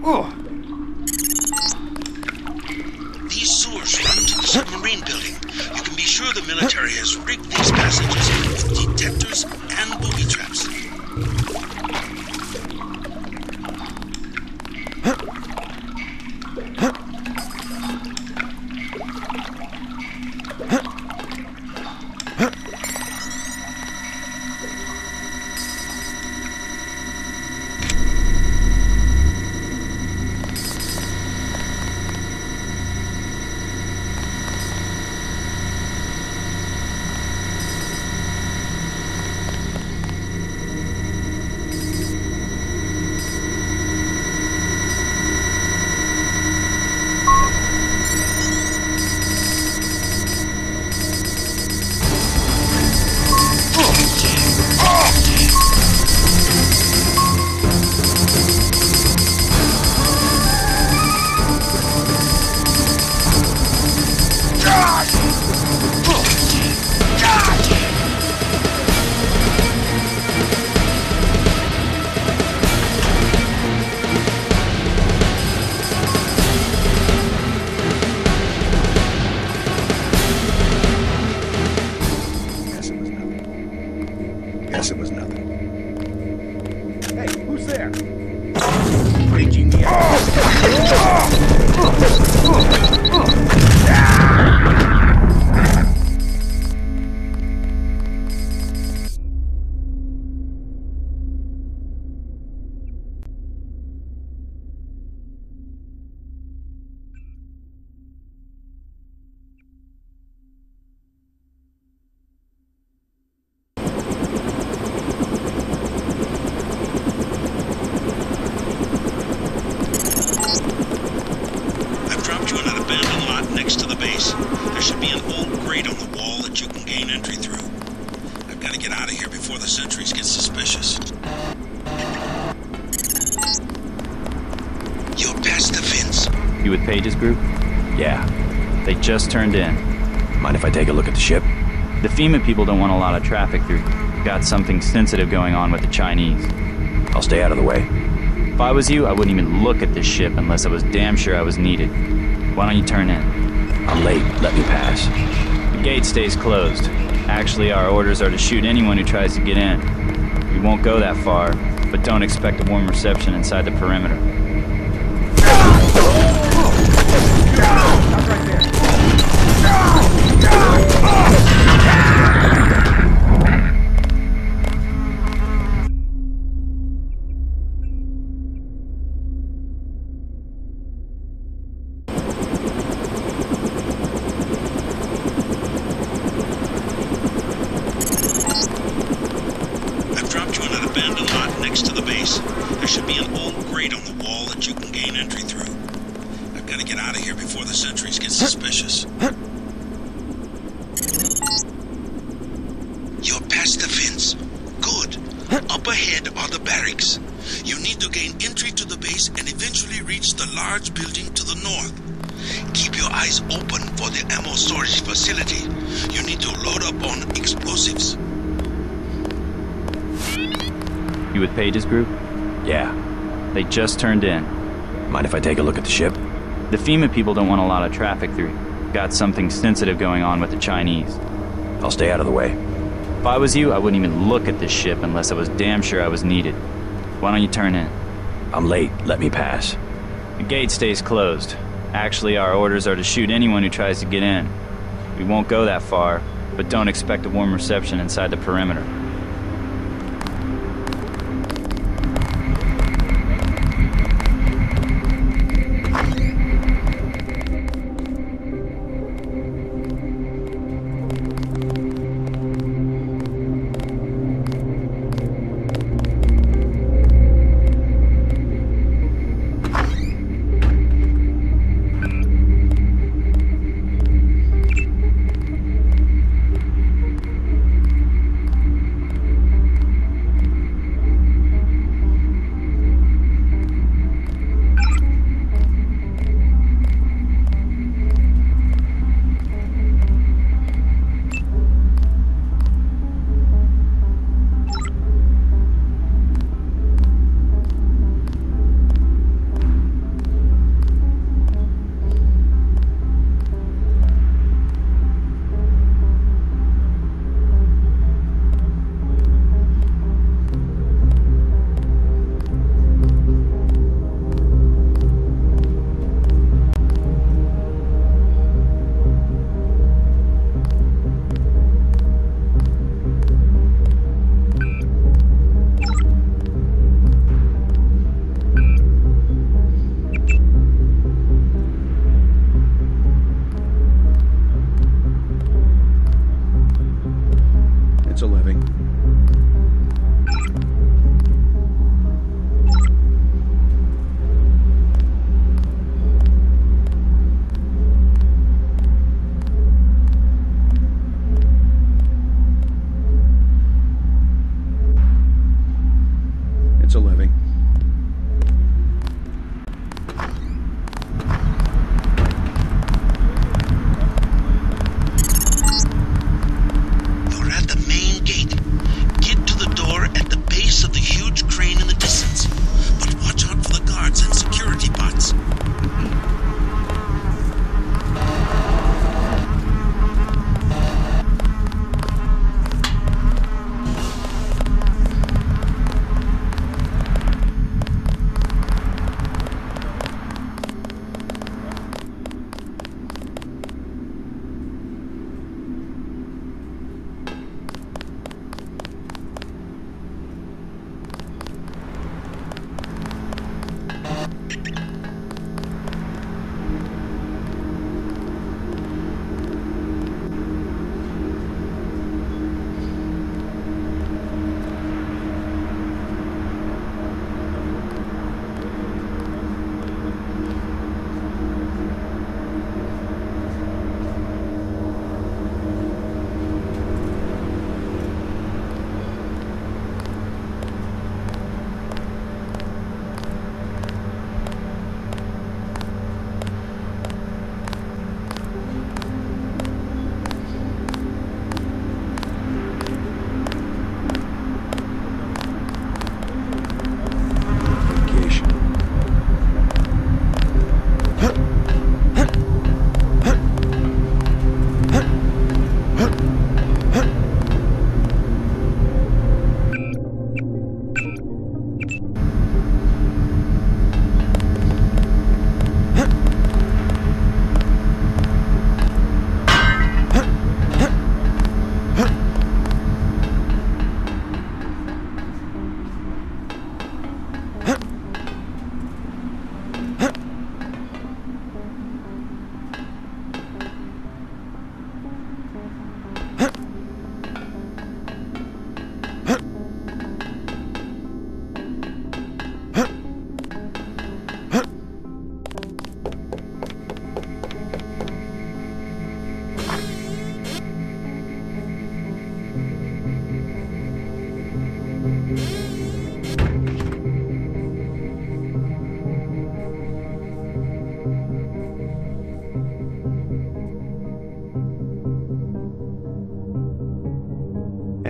These sewers run to the submarine building. You can be sure the military has rigged these passages with detectors and booby traps. It was nothing. Hey, who's there? Breaching the next to the base. There should be an old grate on the wall that you can gain entry through. I've got to get out of here before the sentries get suspicious. You're past the fence. You with Page's group? Yeah. They just turned in. Mind if I take a look at the ship? The FEMA people don't want a lot of traffic through. Got something sensitive going on with the Chinese. I'll stay out of the way. If I was you, I wouldn't even look at this ship unless I was damn sure I was needed. Why don't you turn in? I'm late. Let me pass. The gate stays closed. Actually, our orders are to shoot anyone who tries to get in. We won't go that far, but don't expect a warm reception inside the perimeter. Stop right there. Next to the base, there should be an old grate on the wall that you can gain entry through. I've got to get out of here before the sentries get suspicious. You're past the fence. Good. Up ahead are the barracks. You need to gain entry to the base and eventually reach the large building to the north. Keep your eyes open for the ammo storage facility. You need to load up on explosives. You with Page's group? Yeah. They just turned in. Mind if I take a look at the ship? The FEMA people don't want a lot of traffic through. Got something sensitive going on with the Chinese. I'll stay out of the way. If I was you, I wouldn't even look at this ship unless I was damn sure I was needed. Why don't you turn in? I'm late. Let me pass. The gate stays closed. Actually, our orders are to shoot anyone who tries to get in. We won't go that far, but don't expect a warm reception inside the perimeter.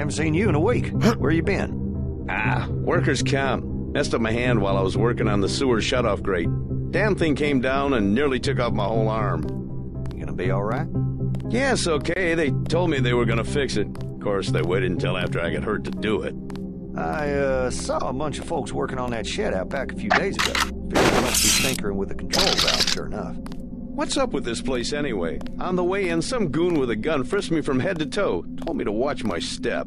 Haven't seen you in a week. Where you been? Workers' comp. Messed up my hand while I was working on the sewer shutoff grate. Damn thing came down and nearly took off my whole arm. You gonna be alright? Yeah, it's okay. They told me they were gonna fix it. Of course, they waited until after I got hurt to do it. I saw a bunch of folks working on that shed out back a few days ago. Figured they must be tinkering with the control valve, sure enough. What's up with this place anyway? On the way in, some goon with a gun frisked me from head to toe. Told me to watch my step.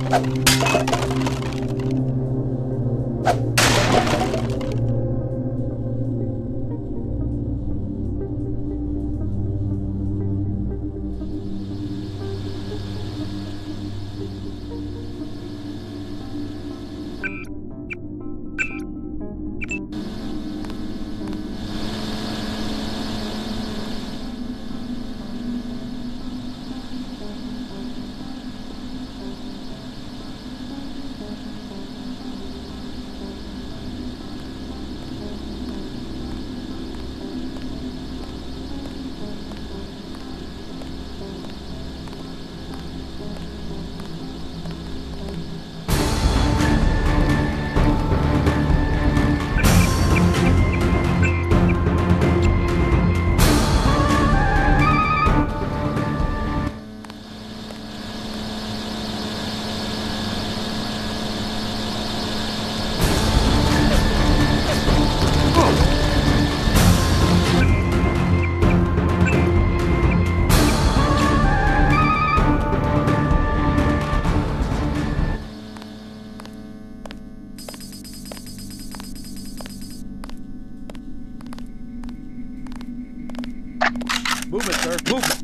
Movement, sir. Movement.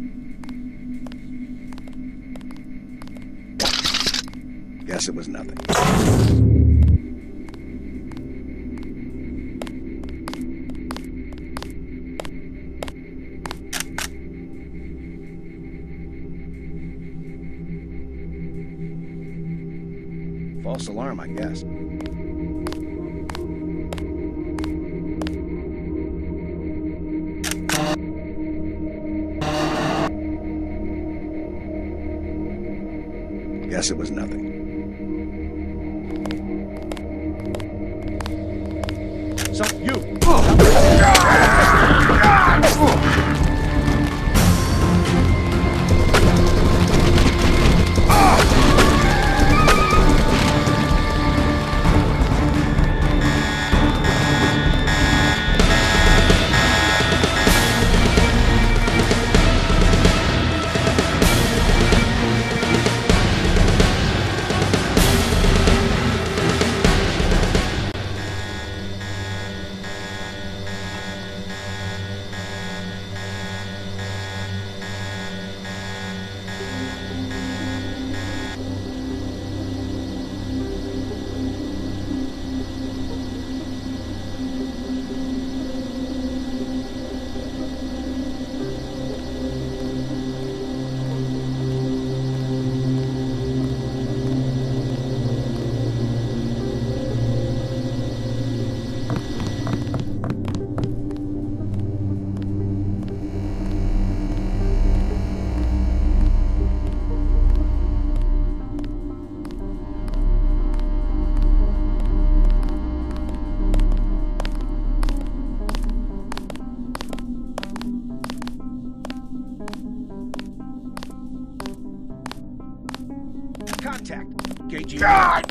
Guess it was nothing. False alarm, I guess. Guess it was nothing. So, you! Contact. Engaging. God!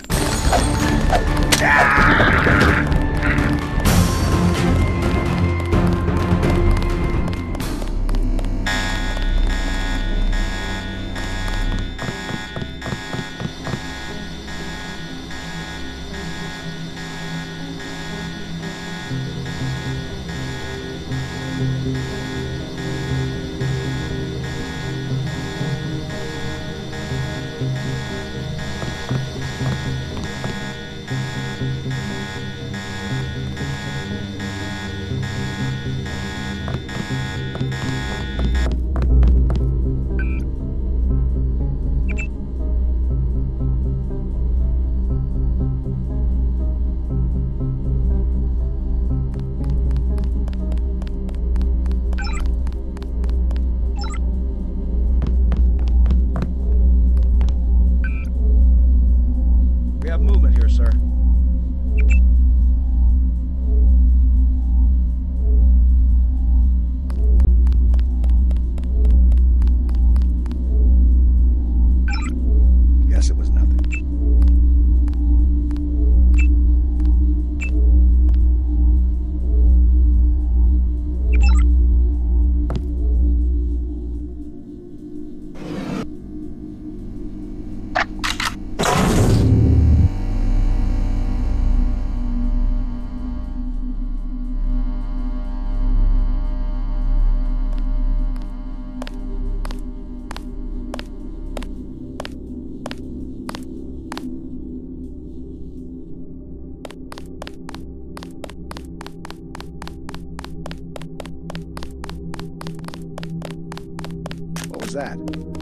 was that?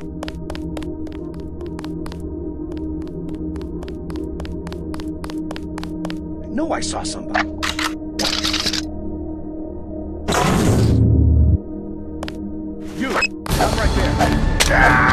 I know I saw somebody. You! Stop right there!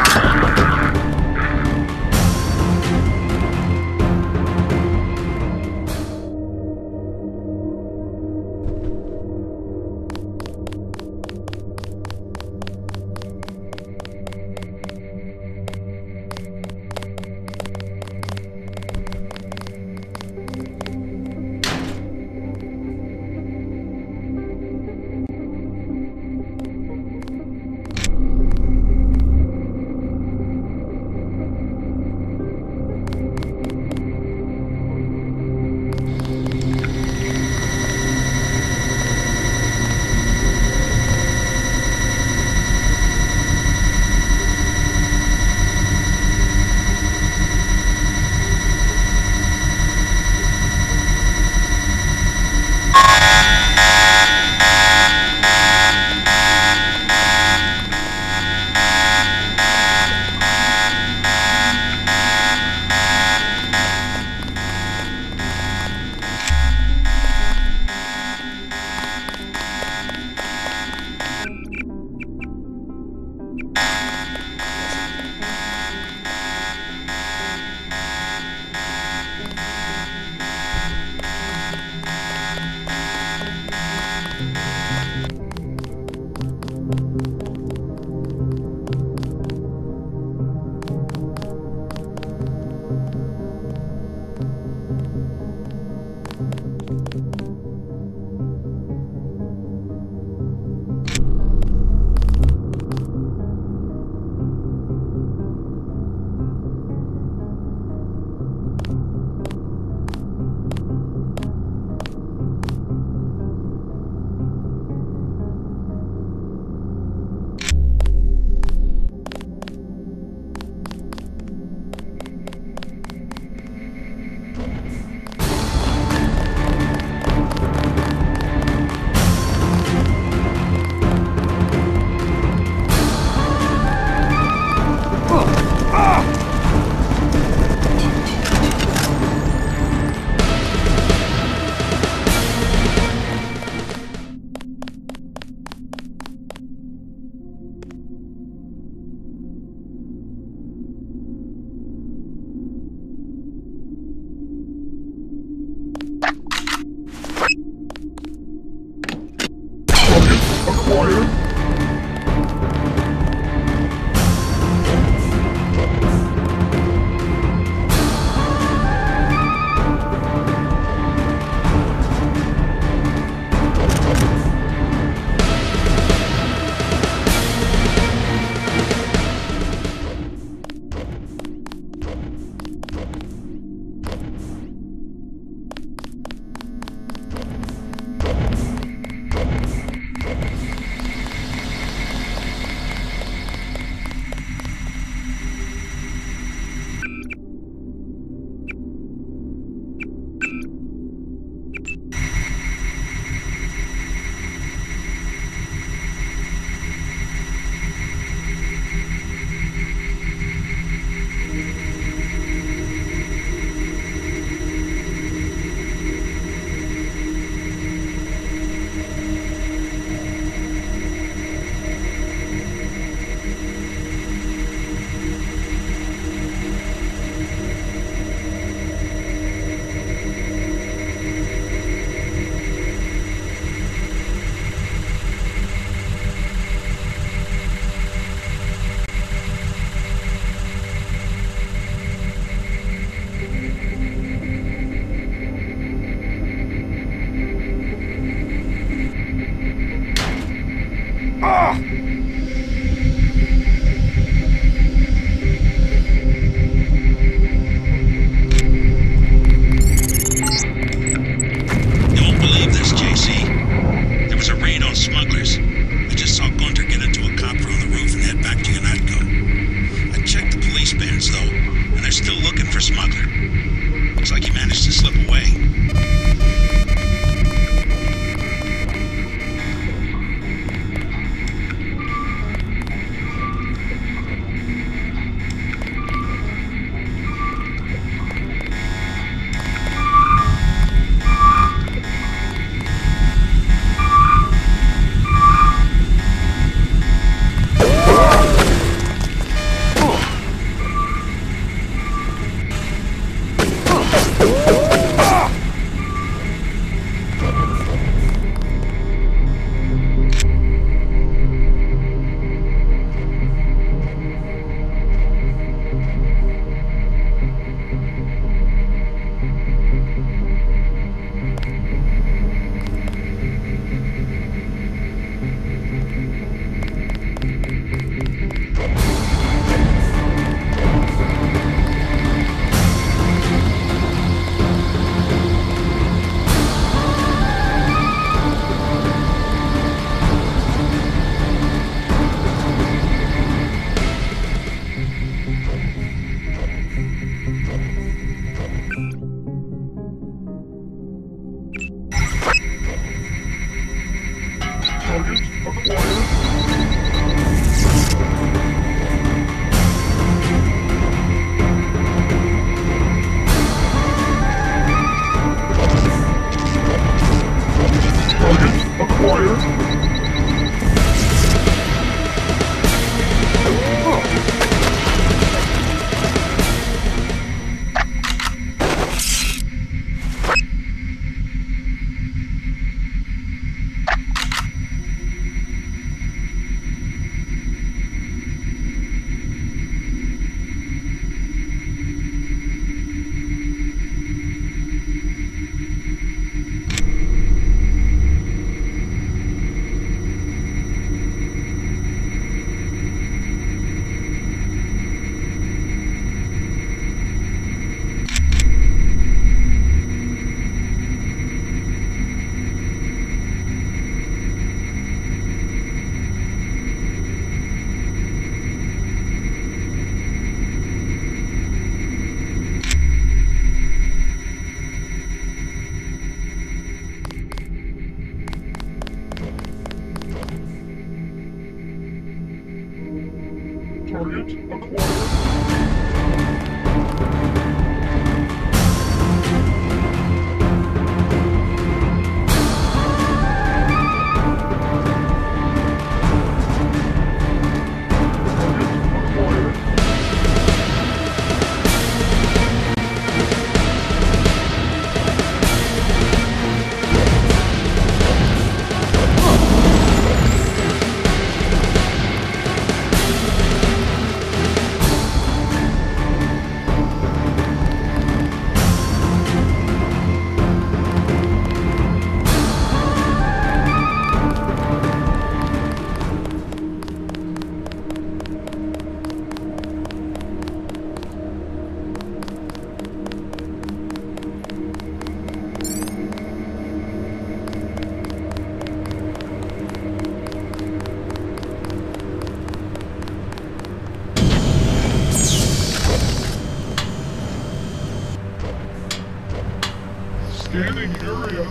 Scanning area.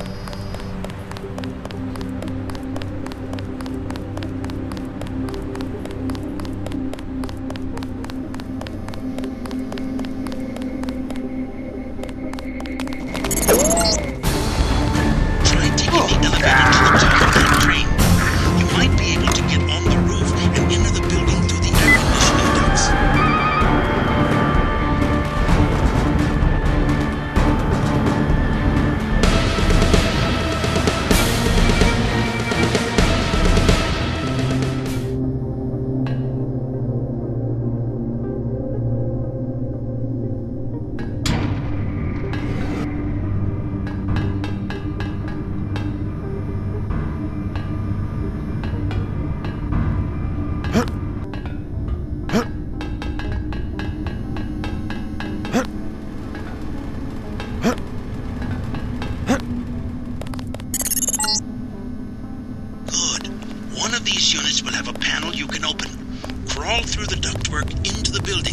Try taking the elevator to the top of that train. You might be able to get on the roof and enter the building through the air conditioning ducts. Good. One of these units will have a panel you can open. Crawl through the ductwork into the building.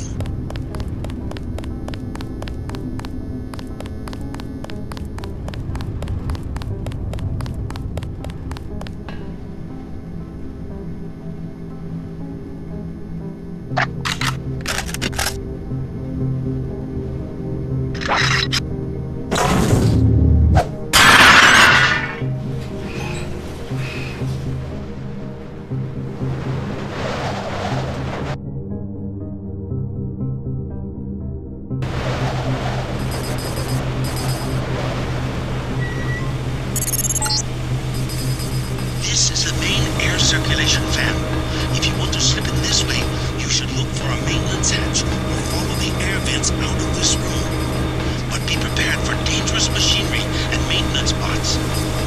This is the main air circulation fan. If you want to slip in this way, you should look for a maintenance hatch or follow the air vents out of this room. But be prepared for dangerous machinery and maintenance bots.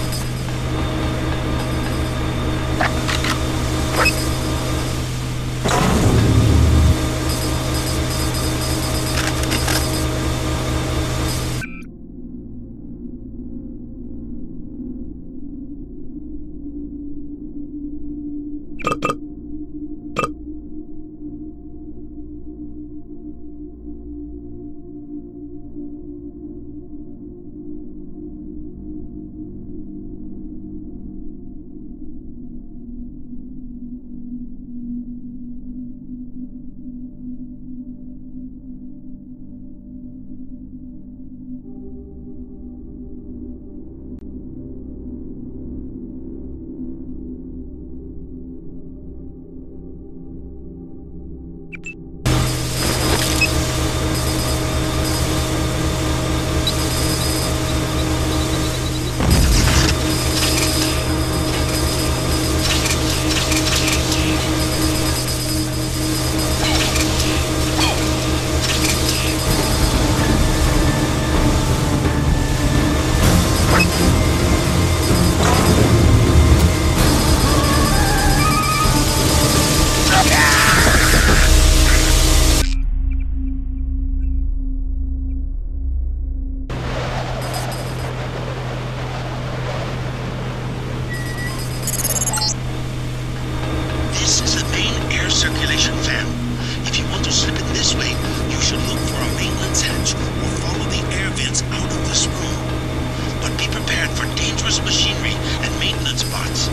This is the main air circulation fan. If you want to slip in this way, you should look for a maintenance hatch or follow the air vents out of this room. But be prepared for dangerous machinery and maintenance bots.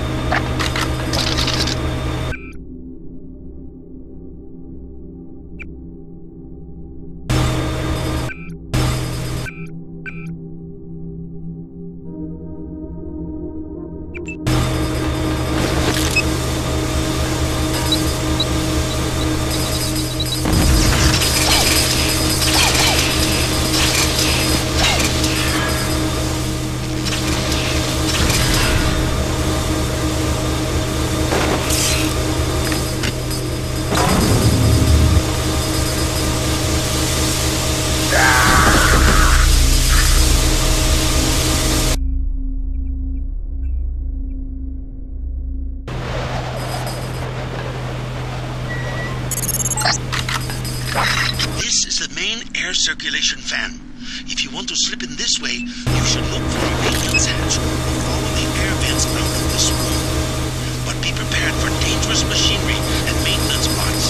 This is the main air circulation fan. If you want to slip in this way, you should look for a maintenance hatch or follow the air vents out of this room. But be prepared for dangerous machinery and maintenance bots.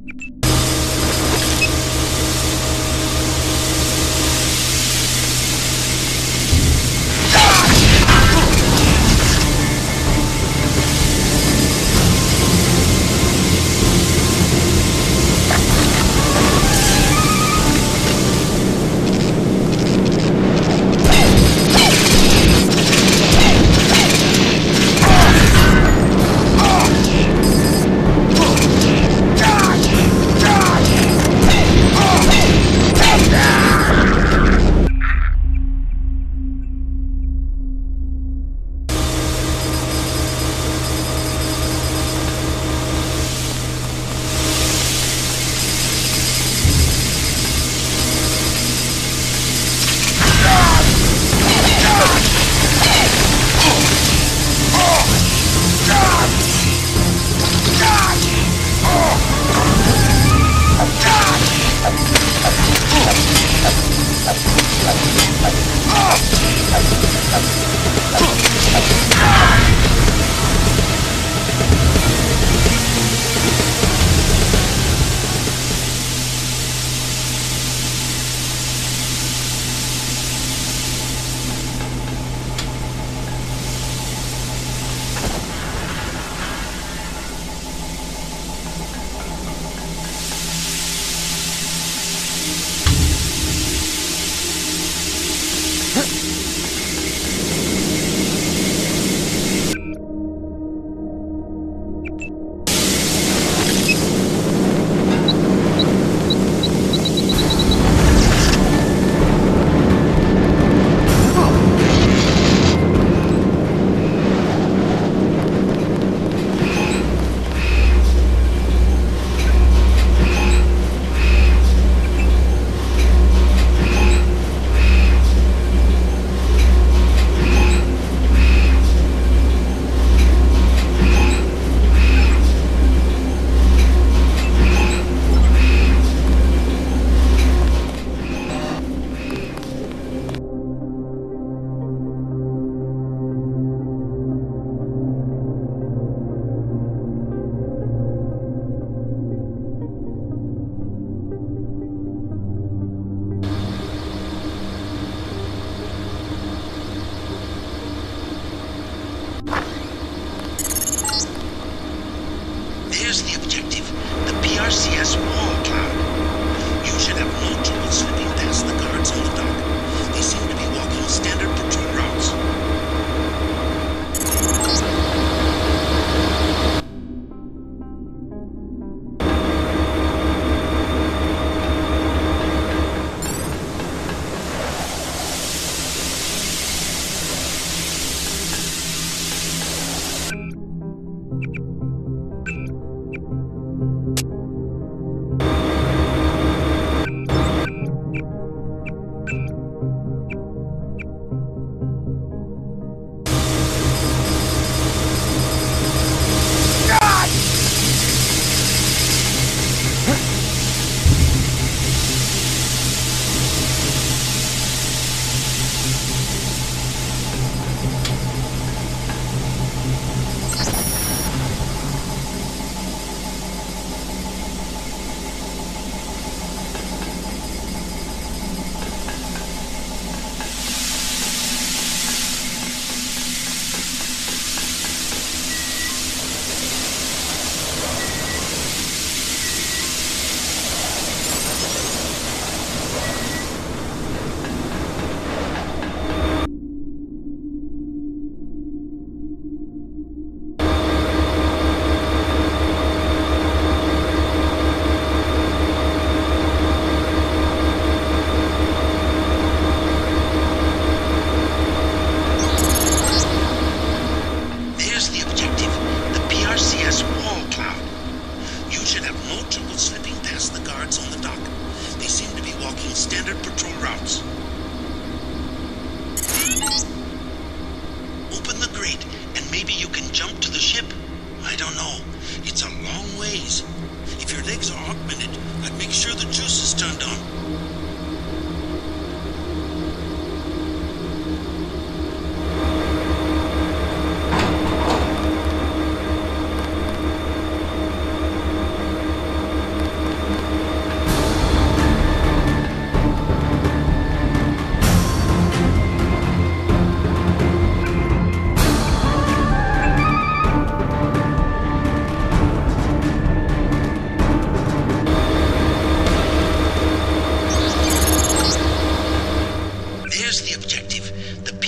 There's the objective, the PRCS wall cloud. You should have no trouble slipping past the guards on the dock. They seem to be walking standard patrol routes.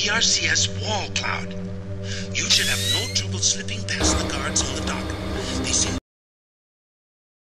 PRCS wall cloud. You should have no trouble slipping past the guards on the dock. They seem